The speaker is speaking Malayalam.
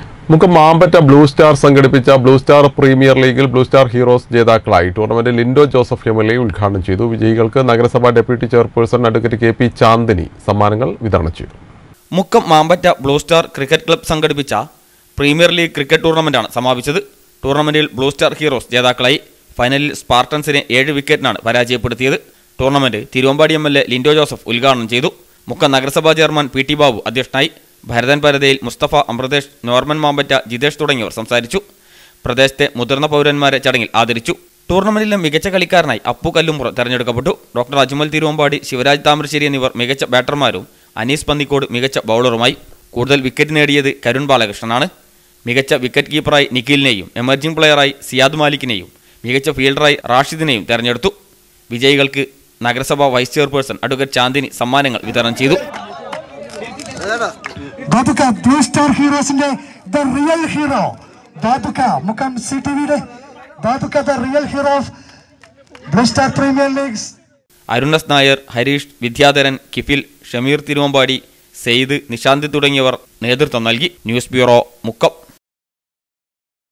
മുക്കം മാമ്പറ്റ ബ്ലൂ സ്റ്റാർ സംഘടിപ്പിച്ച ബ്ലൂ സ്റ്റാർ പ്രീമിയർ ലീഗിൽ ബ്ലൂ സ്റ്റാർ ഹീറോസ് ജേതാക്കളായി. ടൂർണമെന്റിൽ ലിൻഡോ ജോസഫ് എംഎൽഎ ഉദ്ഘാടനം ചെയ്തു. വിജയികൾക്ക് നഗരസഭാ deputy chairperson advocate K P. Chandini സമ്മാനങ്ങൾ വിതരണം ചെയ്തു. Mukkam Mambatta blue star cricket club സംഘടിപ്പിച്ച പ്രീമിയർ ലീഗ് ക്രിക്കറ്റ് ടൂർണമെന്റാണ് സമാപിച്ചത്. ടൂർണമെന്റിൽ ബ്ലൂ സ്റ്റാർ ഹീറോസ് ജേതാക്കളായി. ഫൈനലിൽ സ്പാർട്ടൻസിനെ 7 വിക്കറ്റിനാണ് പരാജയപ്പെടുത്തിയത്. ടൂർണമെന്റ് തിരുവമ്പാടി എംഎൽഎ ലിൻഡോ ജോസഫ് ഉദ്ഘാടനം ചെയ്തു. മുക്കം നഗരസഭാ ചെയർമാൻ പി.ടി. ബാബു അധ്യക്ഷനായി. ഭരതൻ പരതയിൽ, മുസ്തഫ, അമൃതേഷ്, നോർമൻ മാമ്പറ്റ, ജിതേഷ് തുടങ്ങിയവർ സംസാരിച്ചു. പ്രദേശത്തെ മുതിർന്ന പൗരന്മാരെ ചടങ്ങിൽ ആദരിച്ചു. ടൂർണമെന്റിലെ മികച്ച കളിക്കാരനായി അപ്പു കല്ലുമുറ തെരഞ്ഞെടുക്കപ്പെട്ടു. ഡോക്ടർ അജ്മൽ തിരുവമ്പാടി, ശിവരാജ് താമരശ്ശേരി എന്നിവർ മികച്ച ബാറ്റർമാരും അനീസ് പന്നിക്കോട് മികച്ച ബൗളറുമായി. കൂടുതൽ വിക്കറ്റ് നേടിയത് കരുൺ ബാലകൃഷ്ണനാണ്. മികച്ച വിക്കറ്റ് കീപ്പറായി നിഖിലിനെയും എമർജിംഗ് പ്ലെയറായി സിയാദ് മാലിക്കിനെയും മികച്ച ഫീൽഡറായി റാഷിദിനെയും തെരഞ്ഞെടുത്തു. വിജയികൾക്ക് നഗരസഭാ വൈസ് ചെയർപേഴ്സൺ അഡ്വക്കേറ്റ് ചാന്ദിനി സമ്മാനങ്ങൾ വിതരണം ചെയ്തു. ബാബുക്ക ബ്ലൂ സ്റ്റാർ ഹീറോസിന്റെ the real hero Babukka, Mukkam സിടിവിയുടെ Babukka the real hero of blue star premier leagues. Arunas Nair, Harish, Vidyadharan, Kifil, Shameer Thiruvambady, Saeed, Nishanth തുടങ്ങിയവർ നേതൃത്വം നൽകി. News bureau, Mukkam.